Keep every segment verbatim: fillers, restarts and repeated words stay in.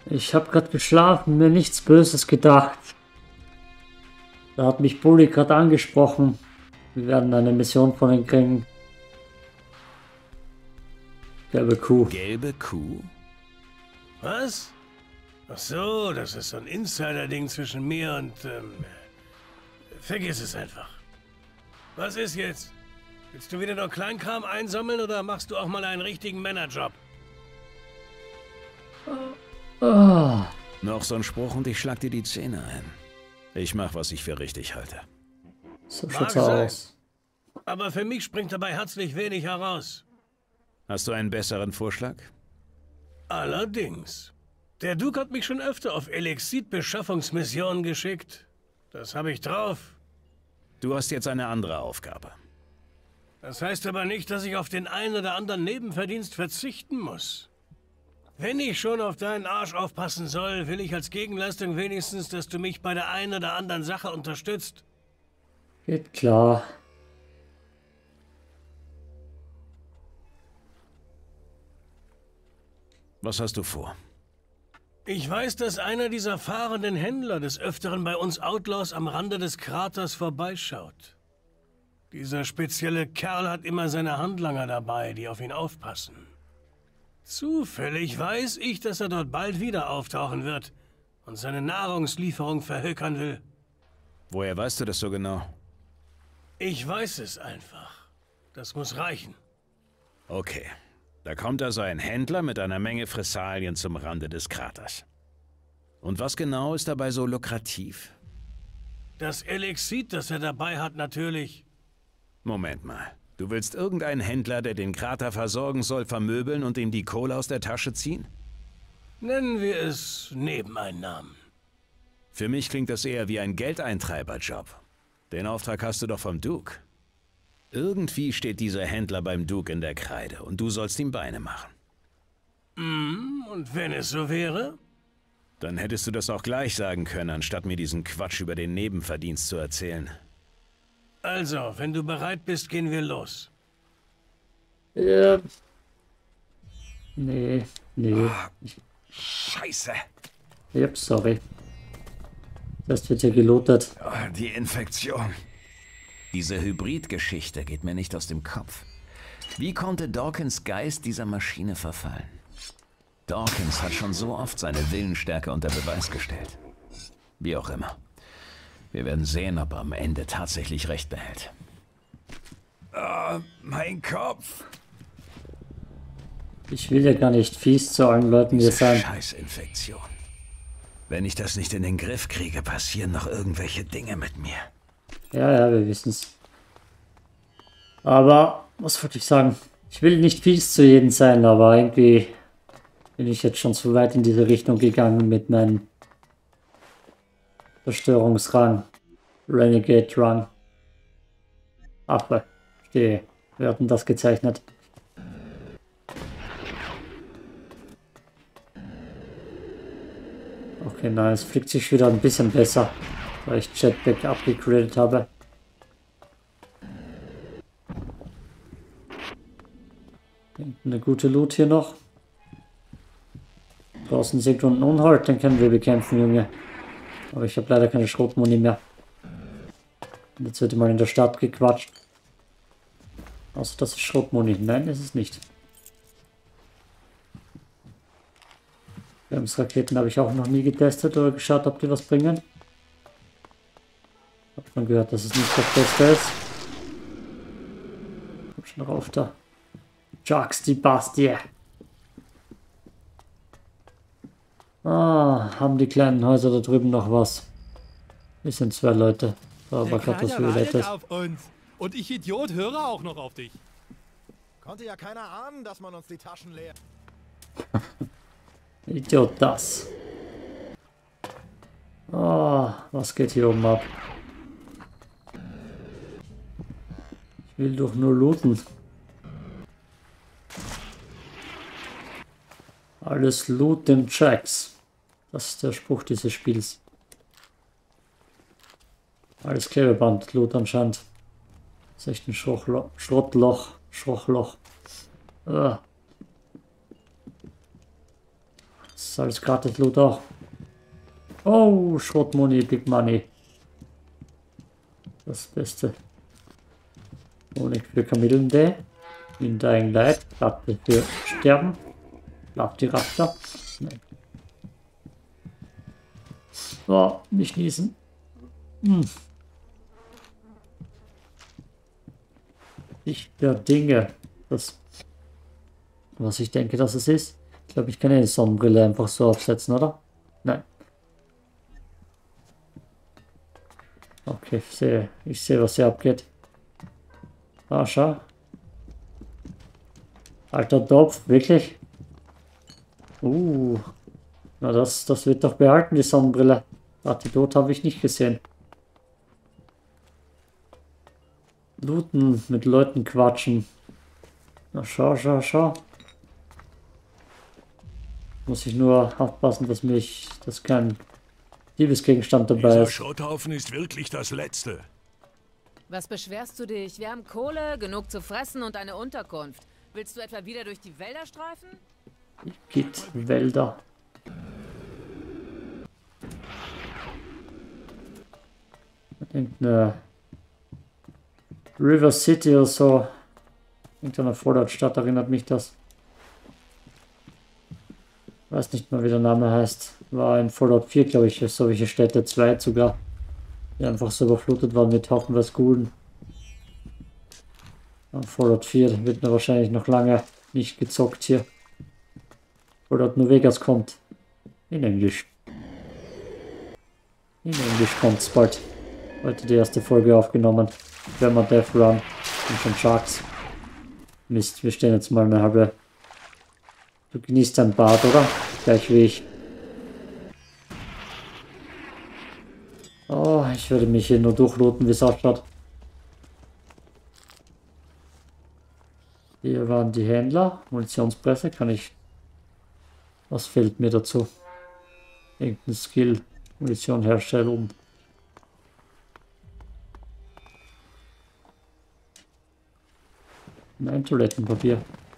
Ich habe gerade geschlafen, mir nichts Böses gedacht. Da hat mich Bully gerade angesprochen. Wir werden eine Mission von ihm kriegen. Gelbe Kuh. Gelbe Kuh? Was? Ach so, das ist so ein Insider-Ding zwischen mir und, ähm... Vergiss es einfach. Was ist jetzt? Willst du wieder nur Kleinkram einsammeln oder machst du auch mal einen richtigen Männerjob? Oh. Noch so ein Spruch und ich schlag dir die Zähne ein. Ich mach, was ich für richtig halte. So Mag schaut's sein. aus. Aber für mich springt dabei herzlich wenig heraus. Hast du einen besseren Vorschlag? Allerdings. Der Duke hat mich schon öfter auf Elixid-Beschaffungsmissionen geschickt. Das habe ich drauf. Du hast jetzt eine andere Aufgabe. Das heißt aber nicht, dass ich auf den einen oder anderen Nebenverdienst verzichten muss. Wenn ich schon auf deinen Arsch aufpassen soll, will ich als Gegenleistung wenigstens, dass du mich bei der einen oder anderen Sache unterstützt. Geht klar. Was hast du vor? Ich weiß, dass einer dieser fahrenden Händler des Öfteren bei uns Outlaws am Rande des Kraters vorbeischaut. Dieser spezielle Kerl hat immer seine Handlanger dabei, die auf ihn aufpassen. Zufällig weiß ich, dass er dort bald wieder auftauchen wird und seine Nahrungslieferung verhökern will. Woher weißt du das so genau? Ich weiß es einfach. Das muss reichen. Okay. Da kommt also ein Händler mit einer Menge Fressalien zum Rande des Kraters. Und was genau ist dabei so lukrativ? Das Elixid, das er dabei hat, natürlich. Moment mal. Du willst irgendeinen Händler, der den Krater versorgen soll, vermöbeln und ihm die Kohle aus der Tasche ziehen? Nennen wir es Nebeneinnahmen. Für mich klingt das eher wie ein Geldeintreiberjob. Den Auftrag hast du doch vom Duke. Irgendwie steht dieser Händler beim Duke in der Kreide und du sollst ihm Beine machen. Mm, und wenn es so wäre? Dann hättest du das auch gleich sagen können, anstatt mir diesen Quatsch über den Nebenverdienst zu erzählen. Also, wenn du bereit bist, gehen wir los. Ja. Nee, nee. Scheiße! Yep, sorry. Das wird ja gelootet. Die Infektion. Diese Hybrid-Geschichte geht mir nicht aus dem Kopf. Wie konnte Dawkins Geist dieser Maschine verfallen? Dawkins hat schon so oft seine Willensstärke unter Beweis gestellt. Wie auch immer. Wir werden sehen, ob er am Ende tatsächlich recht behält. Oh, mein Kopf! Ich will ja gar nicht fies zu allen Leuten hier Diese sein. Scheißinfektion. Wenn ich das nicht in den Griff kriege, passieren noch irgendwelche Dinge mit mir. Ja, ja, wir wissen's. Aber, was wollte ich sagen? Ich will nicht fies zu jedem sein, aber irgendwie bin ich jetzt schon zu weit in diese Richtung gegangen mit meinem Zerstörungsrang. Renegade Run. Affe. Stehe. Wir hatten das gezeichnet. Okay, nein, es fliegt sich wieder ein bisschen besser, weil ich Jetpack abgegradet habe. Eine gute Loot hier noch. Draußen sinkt unten Unhold, den können wir bekämpfen, Junge. Aber ich habe leider keine Schrotmuni mehr. Und jetzt wird mal in der Stadt gequatscht. Außer das ist Schrotmuni. Nein, ist es nicht. Bremsraketen habe ich auch noch nie getestet oder geschaut, ob die was bringen. Hab schon gehört, dass es nicht das Beste ist. Komm schon rauf da. Jacks, die Bastie. Ah, haben die kleinen Häuser da drüben noch was? Wir sind zwei Leute. Da aber gerade was Violettes. auf uns. Und ich Idiot höre auch noch auf dich. Konnte ja keiner ahnen, dass man uns die Taschen leert. Idiot das. Ah, was geht hier oben ab? Ich will doch nur looten. Alles Loot in Tracks. Das ist der Spruch dieses Spiels. Alles Klebeband, Loot anscheinend. Das ist echt ein Schrottloch. Schrottloch. Schrottloch. Ah. Das ist alles gratis Loot auch. Oh, Schrotmoney, Big Money. Das Beste. Honig für Kamillende. In Dying Light. Platte für Sterben. Platiraptor. Nein. So, nicht niesen. Hm. Nicht der Dinge. Das, was ich denke, dass es ist. Ich glaube, ich kann eine Sonnenbrille einfach so aufsetzen, oder? Nein. Okay, ich sehe, ich sehe, was hier abgeht. Ah, schau. Alter Topf, wirklich? Uh. Na, das, das wird doch behalten, die Sonnenbrille. Antidot habe ich nicht gesehen. Looten, mit Leuten quatschen. Na, schau, schau, schau. Muss ich nur aufpassen, dass mich, dass kein Diebesgegenstand dabei Dieser ist. Schrotthaufen ist wirklich das Letzte. Was beschwerst du dich? Wir haben Kohle, genug zu fressen und eine Unterkunft. Willst du etwa wieder durch die Wälder streifen? Gibt Wälder. Irgendeine River City oder so. Irgendeine Vorderstadt erinnert mich das. Weiß nicht mal, wie der Name heißt. War in Fallout vier, glaube ich, solche Städte, zwei sogar. Die einfach so überflutet waren mit haufenweise Gulden. Fallout vier wird mir wahrscheinlich noch lange nicht gezockt hier. Fallout New Vegas kommt. In Englisch. In Englisch kommt es bald. Heute die erste Folge aufgenommen. Wenn man Death Run und schon Sharks. Mist, wir stehen jetzt mal eine halbe. Du genießt dein Bad, oder? Gleich wie ich. Oh, ich würde mich hier nur durchlooten, wie es ausschaut. Hier waren die Händler. Munitionspresse kann ich. Was fehlt mir dazu? Irgendein Skill. Munition herstellen. Nein, Toilettenpapier.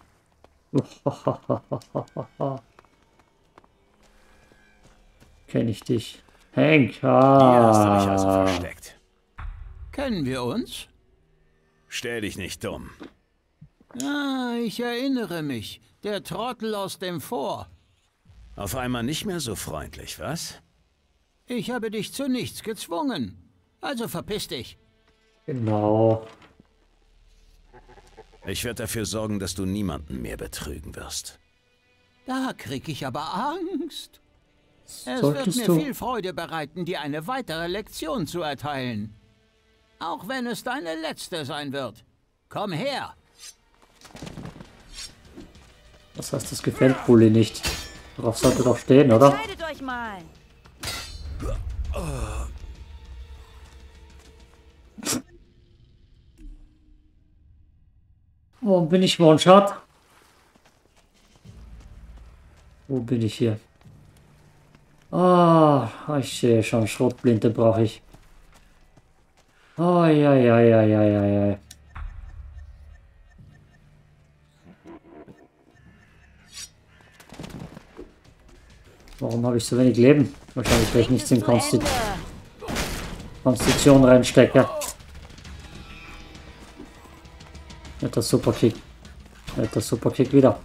Kenn ich dich. Hank. Ah. Hier hast du dich also versteckt. Kennen wir uns? Stell dich nicht dumm. Ah, ich erinnere mich. Der Trottel aus dem Vor. Auf einmal nicht mehr so freundlich, was? Ich habe dich zu nichts gezwungen. Also verpiss dich. Genau. Ich werde dafür sorgen, dass du niemanden mehr betrügen wirst. Da krieg ich aber Angst. Es wird Solltest mir du? viel Freude bereiten, dir eine weitere Lektion zu erteilen. Auch wenn es deine letzte sein wird. Komm her! Das heißt, das gefällt Bulli nicht. Darauf sollte doch stehen, oder? Entscheidet euch mal. Wo bin ich, One-Shot? Wo bin ich hier? Ah, ich sehe schon, Schrotblinde brauche ich. Oh, ja, ja, ja, ja, ja, ja. Warum habe ich so wenig Leben? Wahrscheinlich, weil ich nichts in Konsti Konstitution reinstecke. Nicht der Superkick. Nicht der Superkick wieder.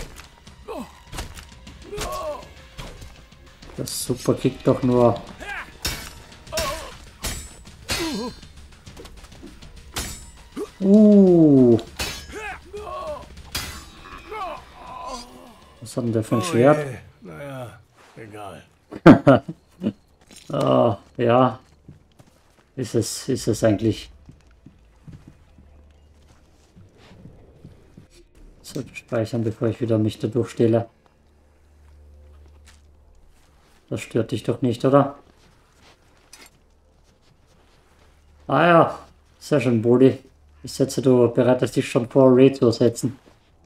Das Superkick doch nur. Uh. Was hat denn der für ein Schwert? Oh je. Naja, egal. Ah, ja. Ist es, ist es eigentlich. Sollte speichern, bevor ich wieder mich da durchstehle. Das stört dich doch nicht, oder? Ah ja, sehr schön, Brody. Ich setze, du bereitest dich schon vor, Raid zu setzen.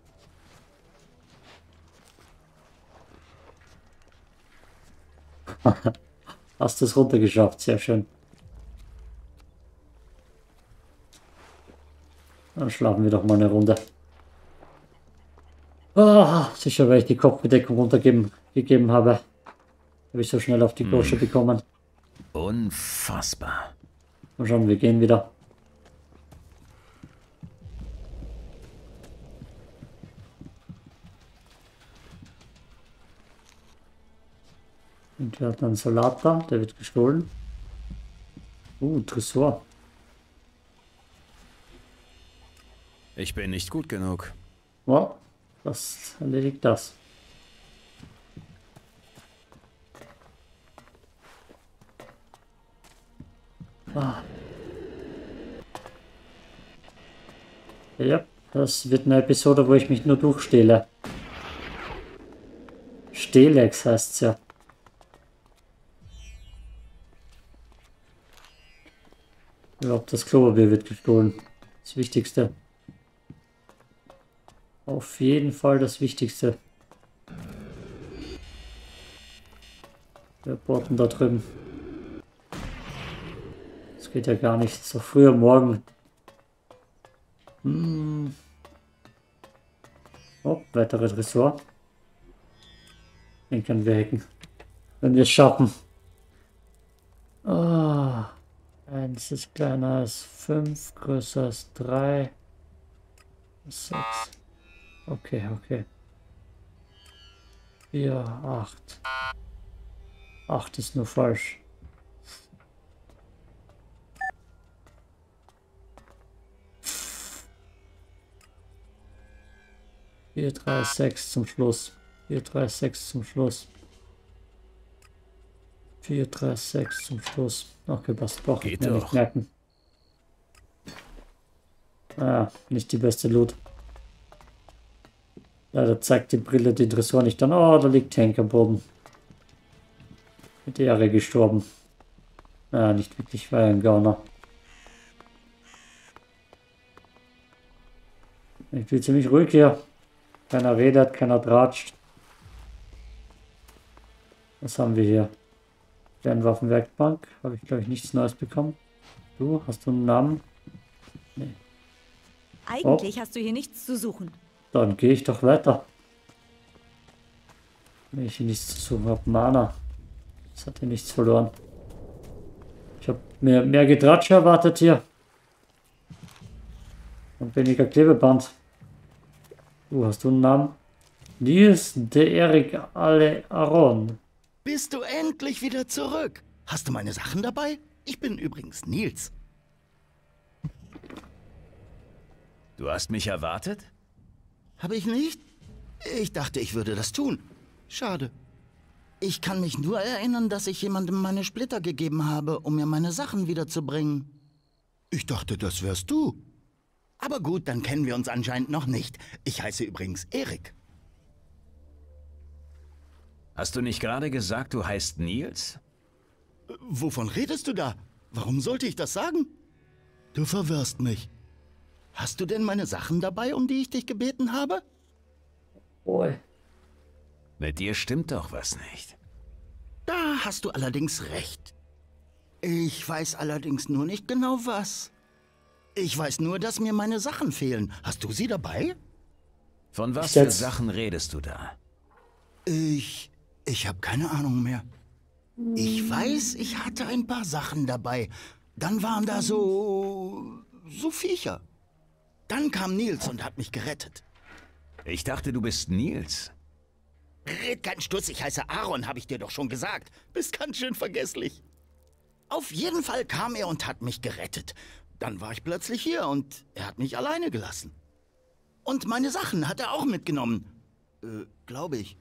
Hast es runtergeschafft, sehr schön. Dann schlafen wir doch mal eine Runde. Ah, sicher werde ich die Kopfbedeckung runtergeben. gegeben habe. Habe ich so schnell auf die Gosche hm. bekommen. Unfassbar. Und schon, wir gehen wieder. Und wir hatten einen Solata, der wird gestohlen. Uh, Tresor. Ich bin nicht gut genug. Ja, das erledigt das. Ah. Ja, das wird eine Episode, wo ich mich nur durchstehle. Stelex heißt's ja. Überhaupt das Klopapier wird gestohlen. Das Wichtigste. Auf jeden Fall das Wichtigste. Wir boten da drüben. Das geht ja gar nicht. Das ist doch früher morgen. Hm. Oh, weitere Tresor. Den können wir hacken. Wenn wir es schaffen. Ah. eins ist kleiner als fünf, größer als drei. sechs. Okay, okay. vier, acht. acht ist nur falsch. vier, drei, sechs zum Schluss. vier, drei, sechs zum Schluss. vier, drei, sechs zum Schluss. Okay, das brauche ich mir nicht merken. Ah, nicht die beste Loot. Leider zeigt die Brille die Tresor nicht an. Oh, da liegt Tank am Boden. Mit Ehre gestorben. Ah, nicht wirklich, war ein Gauner. Ich bin ziemlich ruhig hier. Keiner redet, keiner tratscht. Was haben wir hier? Kernwaffenwerkbank. Habe ich, glaube ich, nichts Neues bekommen. Du, hast du einen Namen? Nee. Eigentlich oh. hast du hier nichts zu suchen. Dann gehe ich doch weiter. Wenn ich hier nichts zu suchen habe. Mana. Das hat hier nichts verloren. Ich habe mehr, mehr Getratsche erwartet hier. Und weniger Klebeband. Du, hast du einen Namen? Nils de Erik Ale Aron. Bist du endlich wieder zurück? Hast du meine Sachen dabei? Ich bin übrigens Nils. Du hast mich erwartet? Habe ich nicht? Ich dachte, ich würde das tun. Schade. Ich kann mich nur erinnern, dass ich jemandem meine Splitter gegeben habe, um mir meine Sachen wiederzubringen. Ich dachte, das wärst du. Aber gut, dann kennen wir uns anscheinend noch nicht. Ich heiße übrigens Erik. Hast du nicht gerade gesagt, du heißt Nils? Wovon redest du da? Warum sollte ich das sagen? Du verwirrst mich. Hast du denn meine Sachen dabei, um die ich dich gebeten habe? Oh. Mit dir stimmt doch was nicht. Da hast du allerdings recht. Ich weiß allerdings nur nicht genau was. Ich weiß nur, dass mir meine Sachen fehlen. Hast du sie dabei? Von was für Sachen redest du da? Ich... Ich habe keine Ahnung mehr. Ich weiß, ich hatte ein paar Sachen dabei. Dann waren da so... so Viecher. Dann kam Nils und hat mich gerettet. Ich dachte, du bist Nils. Red keinen Stuss, ich heiße Aaron, habe ich dir doch schon gesagt. Bist ganz schön vergesslich. Auf jeden Fall kam er und hat mich gerettet. Dann war ich plötzlich hier und er hat mich alleine gelassen. Und meine Sachen hat er auch mitgenommen. Äh, glaube ich.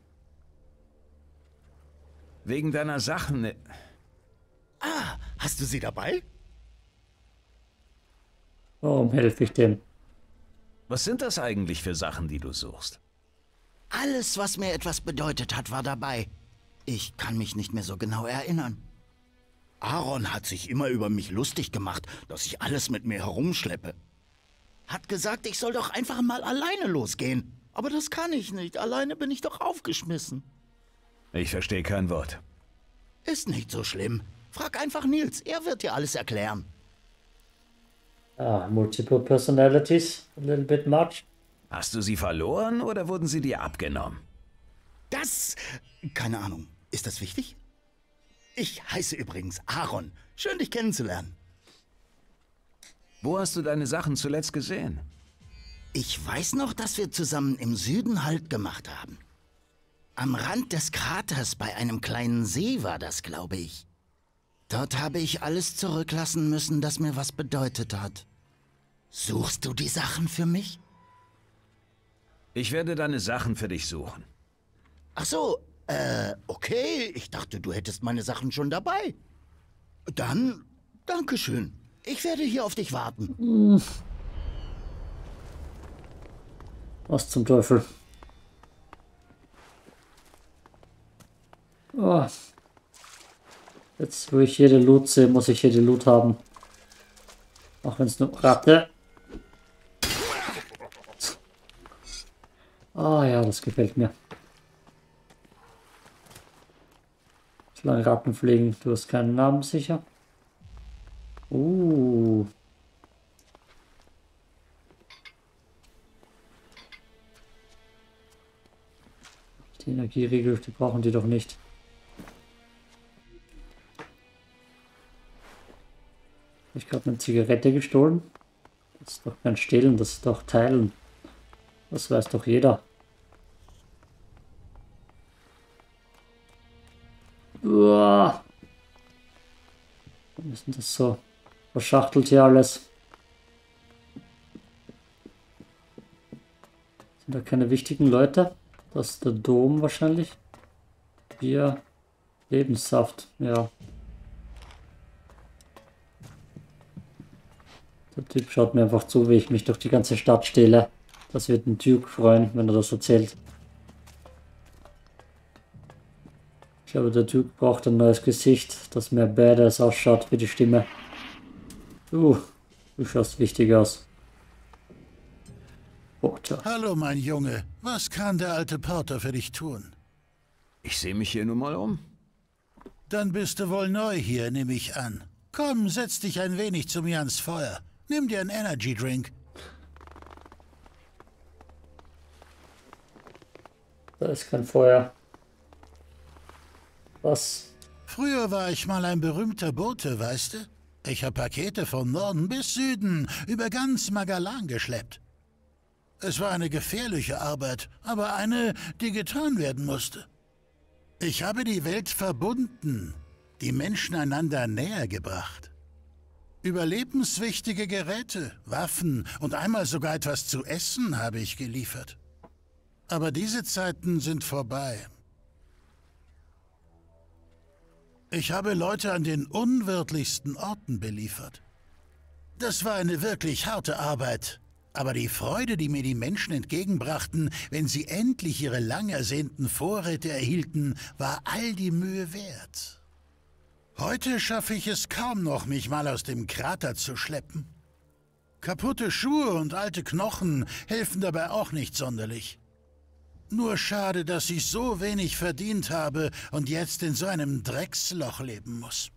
Wegen deiner Sachen... Ah, hast du sie dabei? Warum helfe ich dem? Was sind das eigentlich für Sachen, die du suchst? Alles, was mir etwas bedeutet hat, war dabei. Ich kann mich nicht mehr so genau erinnern. Aaron hat sich immer über mich lustig gemacht, dass ich alles mit mir herumschleppe. Hat gesagt, ich soll doch einfach mal alleine losgehen. Aber das kann ich nicht. Alleine bin ich doch aufgeschmissen. Ich verstehe kein Wort. Ist nicht so schlimm. Frag einfach Nils, er wird dir alles erklären. Ah, multiple personalities, a little bit much. Hast du sie verloren oder wurden sie dir abgenommen? Das... Keine Ahnung. Ist das wichtig? Ich heiße übrigens Aaron. Schön, dich kennenzulernen. Wo hast du deine Sachen zuletzt gesehen? Ich weiß noch, dass wir zusammen im Süden Halt gemacht haben. Am Rand des Kraters bei einem kleinen See war das, glaube ich. Dort habe ich alles zurücklassen müssen, das mir was bedeutet hat. Suchst du die Sachen für mich? Ich werde deine Sachen für dich suchen. Ach so, äh, okay. Ich dachte, du hättest meine Sachen schon dabei. Dann, Dankeschön. Ich werde hier auf dich warten. Was zum Teufel? Oh. Jetzt, wo ich jede Loot sehe, muss ich jede Loot haben. Auch wenn es nur Ratte. Ah ja, das gefällt mir. Solange Ratten fliegen, du hast keinen Namen sicher. Uh. Die Energieriegel, die brauchen die doch nicht. Ich habe gerade eine Zigarette gestohlen. Das ist doch kein Stehlen, das ist doch Teilen. Das weiß doch jeder. Uah. Warum ist denn das so verschachtelt hier alles? Sind da keine wichtigen Leute? Das ist der Dom wahrscheinlich. Bier, Lebenssaft, ja. Der Typ schaut mir einfach zu, wie ich mich durch die ganze Stadt stehle. Das wird den Duke freuen, wenn er das erzählt. Ich glaube, der Duke braucht ein neues Gesicht, das mehr badass ausschaut wie die Stimme. Uh, du schaust wichtig aus. Porter. Hallo, mein Junge. Was kann der alte Porter für dich tun? Ich sehe mich hier nun mal um. Dann bist du wohl neu hier, nehme ich an. Komm, setz dich ein wenig zu mir ans Feuer. Nimm dir einen Energy Drink. Da ist kein Feuer. Was? Früher war ich mal ein berühmter Bote, weißt du? Ich habe Pakete von Norden bis Süden über ganz Magalan geschleppt. Es war eine gefährliche Arbeit, aber eine, die getan werden musste. Ich habe die Welt verbunden, die Menschen einander näher gebracht. Überlebenswichtige Geräte, Waffen und einmal sogar etwas zu essen habe ich geliefert. Aber diese Zeiten sind vorbei. Ich habe Leute an den unwirtlichsten Orten beliefert. Das war eine wirklich harte Arbeit. Aber die Freude, die mir die Menschen entgegenbrachten, wenn sie endlich ihre lang ersehnten Vorräte erhielten, war all die Mühe wert. Heute schaffe ich es kaum noch, mich mal aus dem Krater zu schleppen. Kaputte Schuhe und alte Knochen helfen dabei auch nicht sonderlich. Nur schade, dass ich so wenig verdient habe und jetzt in so einem Drecksloch leben muss.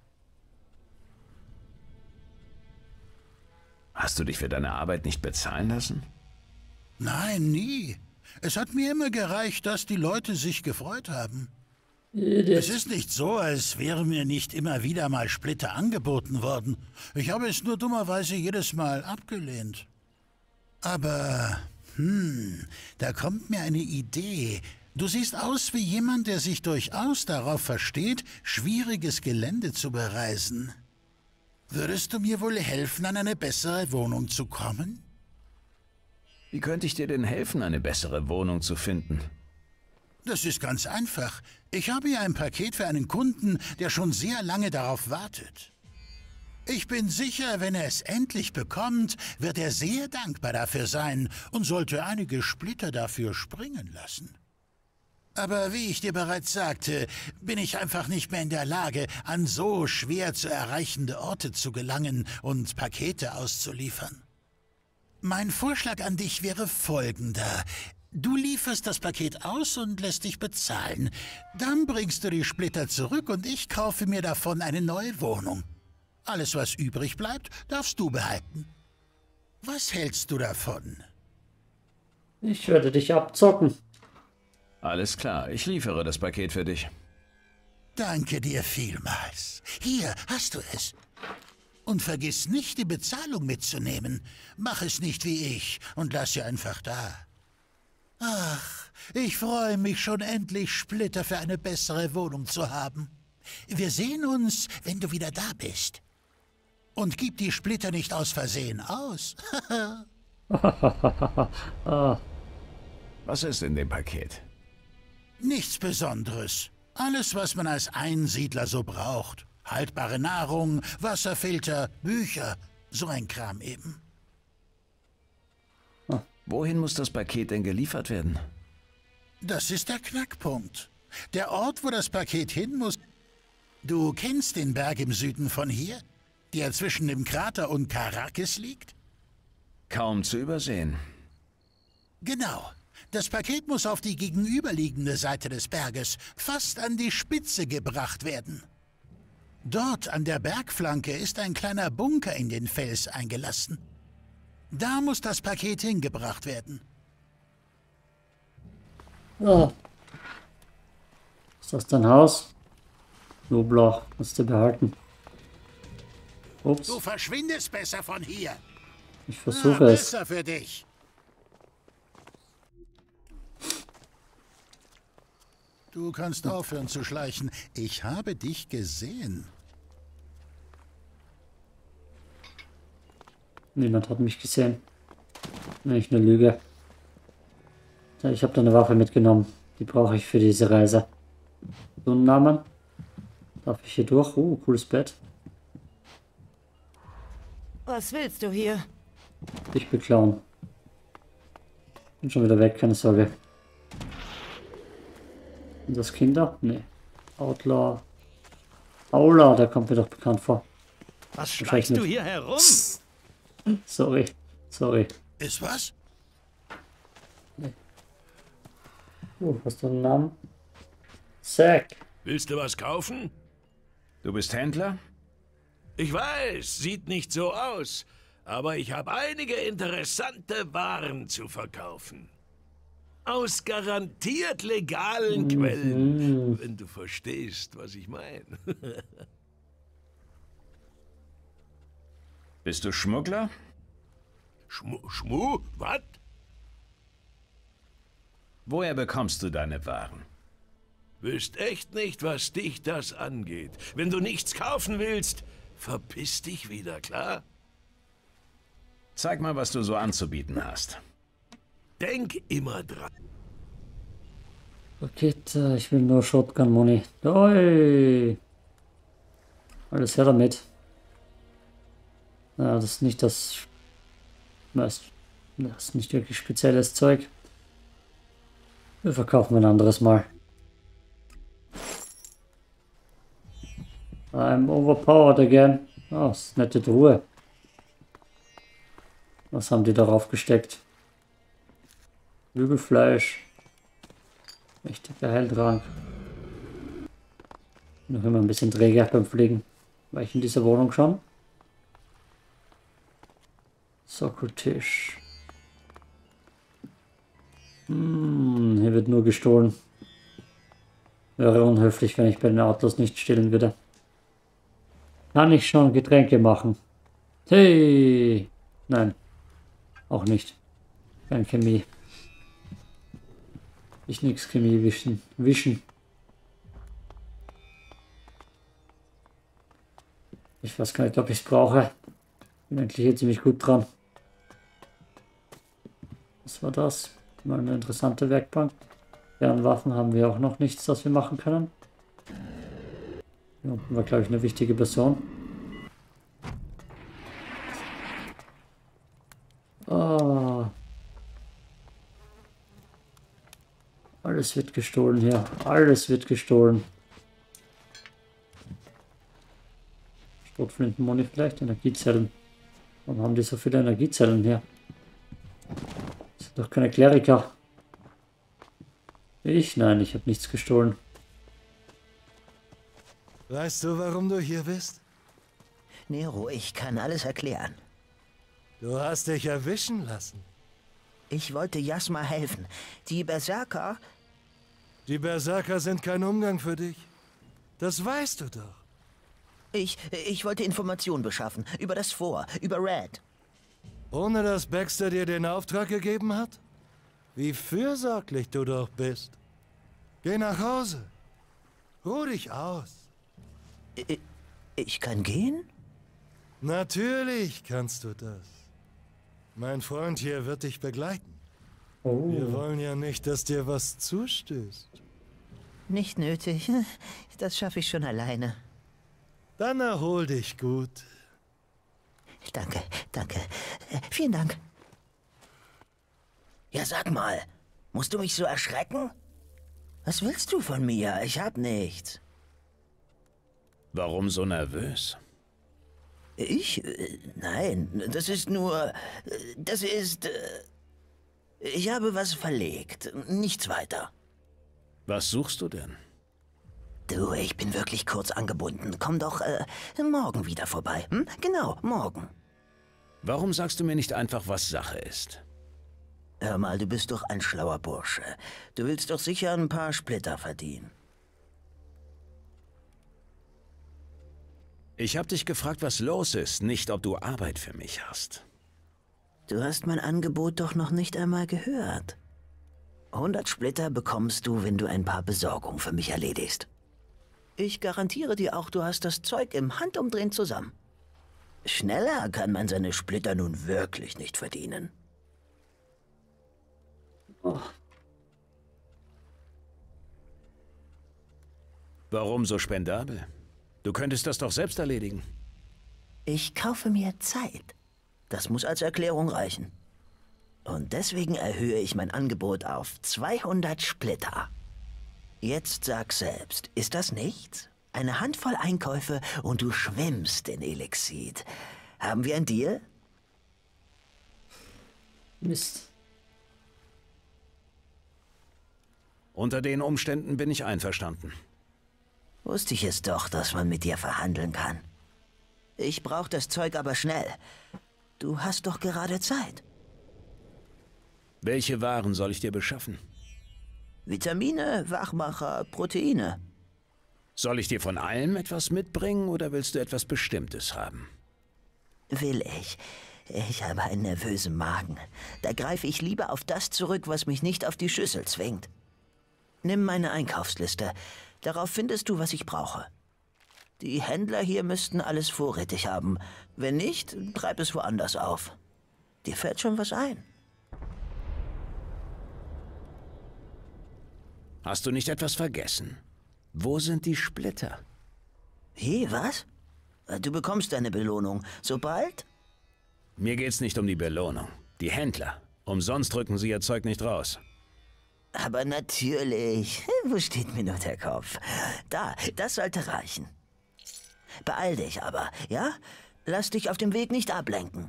Hast du dich für deine Arbeit nicht bezahlen lassen? Nein, nie. Es hat mir immer gereicht, dass die Leute sich gefreut haben. Es ist nicht so, als wäre mir nicht immer wieder mal Splitter angeboten worden. Ich habe es nur dummerweise jedes Mal abgelehnt. Aber, hm, da kommt mir eine Idee. Du siehst aus wie jemand, der sich durchaus darauf versteht, schwieriges Gelände zu bereisen. Würdest du mir wohl helfen, an eine bessere Wohnung zu kommen? Wie könnte ich dir denn helfen, eine bessere Wohnung zu finden? Das ist ganz einfach. Ich habe hier ein Paket für einen Kunden, der schon sehr lange darauf wartet. Ich bin sicher, wenn er es endlich bekommt, wird er sehr dankbar dafür sein und sollte einige Splitter dafür springen lassen. Aber wie ich dir bereits sagte, bin ich einfach nicht mehr in der Lage, an so schwer zu erreichende Orte zu gelangen und Pakete auszuliefern. Mein Vorschlag an dich wäre folgender. Du lieferst das Paket aus und lässt dich bezahlen. Dann bringst du die Splitter zurück und ich kaufe mir davon eine neue Wohnung. Alles, was übrig bleibt, darfst du behalten. Was hältst du davon? Ich werde dich abzocken. Alles klar, ich liefere das Paket für dich. Danke dir vielmals. Hier hast du es. Und vergiss nicht, die Bezahlung mitzunehmen. Mach es nicht wie ich und lass sie einfach da. Ach, ich freue mich schon endlich, Splitter für eine bessere Wohnung zu haben. Wir sehen uns, wenn du wieder da bist. Und gib die Splitter nicht aus Versehen aus. Was ist in dem Paket? Nichts Besonderes. Alles, was man als Einsiedler so braucht. Haltbare Nahrung, Wasserfilter, Bücher, so ein Kram eben. Wohin muss das Paket denn geliefert werden? Das ist der Knackpunkt. Der Ort, wo das Paket hin muss... Du kennst den Berg im Süden von hier, der zwischen dem Krater und Karakis liegt? Kaum zu übersehen. Genau. Das Paket muss auf die gegenüberliegende Seite des Berges, fast an die Spitze gebracht werden. Dort an der Bergflanke ist ein kleiner Bunker in den Fels eingelassen. Da muss das Paket hingebracht werden. Oh. Ist das dein Haus? Knoblauch, musst du behalten. Ups. Du verschwindest besser von hier. Ich versuche Na, es. Besser für dich. Du kannst aufhören zu schleichen. Ich habe dich gesehen. Niemand hat mich gesehen. Nicht eine Lüge. Ich habe da eine Waffe mitgenommen. Die brauche ich für diese Reise. So einen Namen. Darf ich hier durch? Oh, cooles Bett. Was willst du hier? Ich beklauen. Bin schon wieder weg, keine Sorge. Sind das Kinder? Nee. Outlaw. Aula, der kommt mir doch bekannt vor. Was schreibst du hier herum? Sorry. Sorry. Ist was? Nee. Uh, hast du einen Namen? Zack. Willst du was kaufen? Du bist Händler? Ich weiß, sieht nicht so aus, aber ich habe einige interessante Waren zu verkaufen. Aus garantiert legalen Mhm. Quellen, wenn du verstehst, was ich meine. Bist du Schmuggler? Schmu, Schmu, was? Woher bekommst du deine Waren? Wüsst echt nicht, was dich das angeht. Wenn du nichts kaufen willst, verpiss dich wieder, klar? Zeig mal, was du so anzubieten hast. Denk immer dran. Paket, äh, ich will nur Shotgun Money. Oi. Alles her damit. Ja, das ist nicht das... Das ist nicht wirklich spezielles Zeug. Wir verkaufen ein anderes Mal. I'm overpowered again. Oh, das ist eine nette Truhe. Was haben die darauf gesteckt? Flügelfleisch. Mächtiger Heiltrank. Noch immer ein bisschen träger beim Fliegen. War ich in dieser Wohnung schon? Sockeltisch. Hm, hier wird nur gestohlen. Wäre unhöflich, wenn ich bei den Autos nicht stehlen würde. Kann ich schon Getränke machen? Hey! Nein. Auch nicht. Kein Chemie. Ich nix Chemie wischen. Wischen. Ich weiß gar nicht, ob ich es brauche. Bin eigentlich hier ziemlich gut dran. Was war das? Mal eine interessante Werkbank. Kernwaffen haben wir auch noch nichts, das wir machen können. Hier unten war, glaube ich, eine wichtige Person. Ah. Alles wird gestohlen hier. Alles wird gestohlen. Schrotflintenmoni vielleicht? Energiezellen. Warum haben die so viele Energiezellen hier? Das sind doch keine Kleriker. Ich? Nein, ich habe nichts gestohlen. Weißt du, warum du hier bist? Nero, ich kann alles erklären. Du hast dich erwischen lassen. Ich wollte Jasma helfen. Die Berserker... Die Berserker sind kein Umgang für dich. Das weißt du doch. Ich, ich wollte Informationen beschaffen. Über das Fort, über Red. Ohne dass Baxter dir den Auftrag gegeben hat? Wie fürsorglich du doch bist. Geh nach Hause. Ruh dich aus. Ich, ich kann gehen? Natürlich kannst du das. Mein Freund hier wird dich begleiten. Oh. Wir wollen ja nicht, dass dir was zustößt. Nicht nötig. Das schaffe ich schon alleine. Dann erhol dich gut. Danke, danke. Äh, vielen Dank. Ja, sag mal, musst du mich so erschrecken? Was willst du von mir? Ich hab nichts. Warum so nervös? Ich? Äh, nein, das ist nur... äh, Das ist... Äh, ich habe was verlegt. Nichts weiter. Was suchst du denn? Du, ich bin wirklich kurz angebunden. Komm doch äh, morgen wieder vorbei. Hm? Genau, morgen. Warum sagst du mir nicht einfach, was Sache ist? Hör mal, du bist doch ein schlauer Bursche. Du willst doch sicher ein paar Splitter verdienen. Ich hab dich gefragt, was los ist, nicht ob du Arbeit für mich hast. Du hast mein Angebot doch noch nicht einmal gehört. hundert Splitter bekommst du, wenn du ein paar Besorgungen für mich erledigst. Ich garantiere dir auch, du hast das Zeug im Handumdrehen zusammen. Schneller kann man seine Splitter nun wirklich nicht verdienen. Oh. Warum so spendabel? Du könntest das doch selbst erledigen. Ich kaufe mir Zeit. Das muss als Erklärung reichen. Und deswegen erhöhe ich mein Angebot auf zweihundert Splitter. Jetzt sag selbst, ist das nichts? Eine Handvoll Einkäufe und du schwimmst in Elixid. Haben wir einen Deal? Mist. Unter den Umständen bin ich einverstanden. Wusste ich es doch, dass man mit dir verhandeln kann. Ich brauche das Zeug aber schnell. Du hast doch gerade Zeit. Welche Waren soll ich dir beschaffen? Vitamine, Wachmacher, Proteine. Soll ich dir von allem etwas mitbringen oder willst du etwas Bestimmtes haben? Will ich. Ich habe einen nervösen Magen. Da greife ich lieber auf das zurück, was mich nicht auf die Schüssel zwingt. Nimm meine Einkaufsliste. Darauf findest du, was ich brauche. Die Händler hier müssten alles vorrätig haben. Wenn nicht, treib es woanders auf. Dir fällt schon was ein. Hast du nicht etwas vergessen? Wo sind die Splitter? Wie, was? Du bekommst deine Belohnung. Sobald? Mir geht's nicht um die Belohnung. Die Händler. Umsonst drücken sie ihr Zeug nicht raus. Aber natürlich. Wo steht mir nur der Kopf? Da, das sollte reichen. Beeil dich aber, ja? Lass dich auf dem Weg nicht ablenken.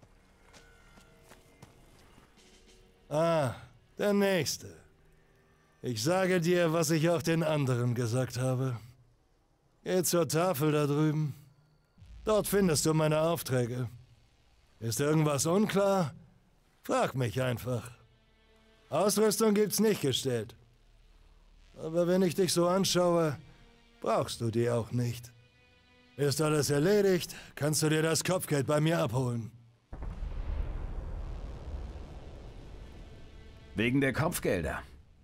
Ah, der Nächste. Ich sage dir, was ich auch den anderen gesagt habe. Geh zur Tafel da drüben. Dort findest du meine Aufträge. Ist irgendwas unklar? Frag mich einfach. Ausrüstung gibt's nicht gestellt. Aber wenn ich dich so anschaue, brauchst du die auch nicht. Ist alles erledigt, kannst du dir das Kopfgeld bei mir abholen. Wegen der Kopfgelder.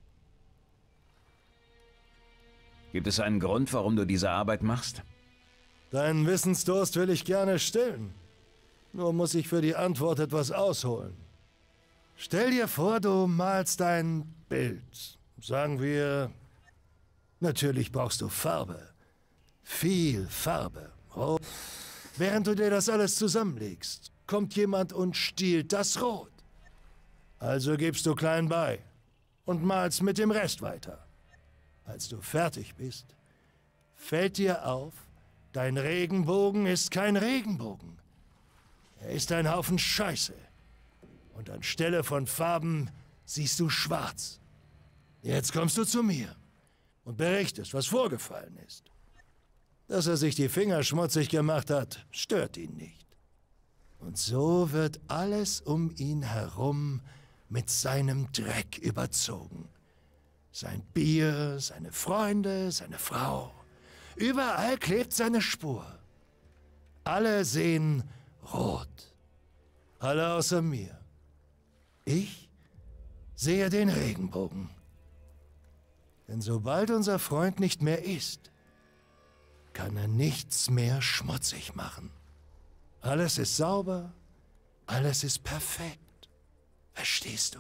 Gibt es einen Grund, warum du diese Arbeit machst? Deinen Wissensdurst will ich gerne stillen. Nur muss ich für die Antwort etwas ausholen. Stell dir vor, du malst ein Bild. Sagen wir... Natürlich brauchst du Farbe. Viel Farbe. Oh. Während du dir das alles zusammenlegst, kommt jemand und stiehlt das Rot. Also gibst du klein bei und malst mit dem Rest weiter. Als du fertig bist, fällt dir auf, dein Regenbogen ist kein Regenbogen. Er ist ein Haufen Scheiße. Und anstelle von Farben siehst du schwarz. Jetzt kommst du zu mir und berichtest, was vorgefallen ist. Dass er sich die Finger schmutzig gemacht hat, stört ihn nicht. Und so wird alles um ihn herum mit seinem Dreck überzogen. Sein Bier, seine Freunde, seine Frau. Überall klebt seine Spur. Alle sehen rot. Alle außer mir. Ich sehe den Regenbogen. Denn sobald unser Freund nicht mehr ist, kann er nichts mehr schmutzig machen. Alles ist sauber, alles ist perfekt. Verstehst du?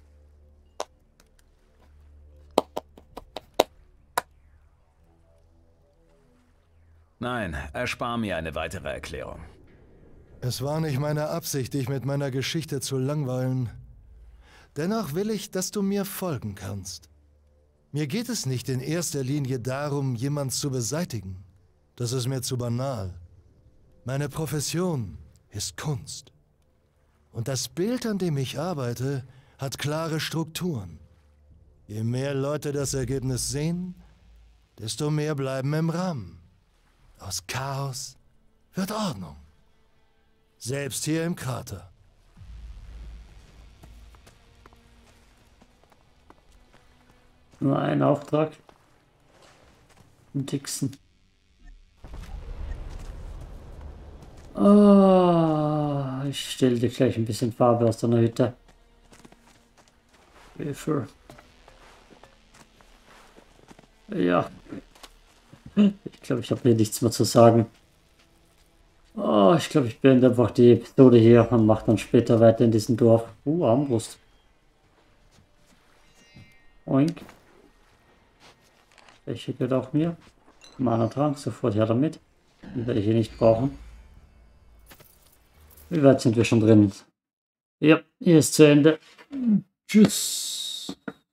Nein, erspar mir eine weitere Erklärung. Es war nicht meine Absicht, dich mit meiner Geschichte zu langweilen. Dennoch will ich, dass du mir folgen kannst. Mir geht es nicht in erster Linie darum, jemanden zu beseitigen. Das ist mir zu banal. Meine Profession ist Kunst. Und das Bild, an dem ich arbeite, hat klare Strukturen. Je mehr Leute das Ergebnis sehen, desto mehr bleiben im Rahmen. Aus Chaos wird Ordnung. Selbst hier im Krater. Nur ein Auftrag. Dixon. Oh, ich stelle dir gleich ein bisschen Farbe aus deiner Hütte. Würfel. Ja. Ich glaube, ich habe hier nichts mehr zu sagen. Oh, ich glaube, ich beende einfach die Episode hier und mache dann später weiter in diesem Dorf. Uh, Armbrust. Oink. Welche gehört auch mir? Mana-Trank, sofort her damit. Den werde ich hier nicht brauchen. Wie weit sind wir schon drin? Ja, hier ist zu Ende. Tschüss.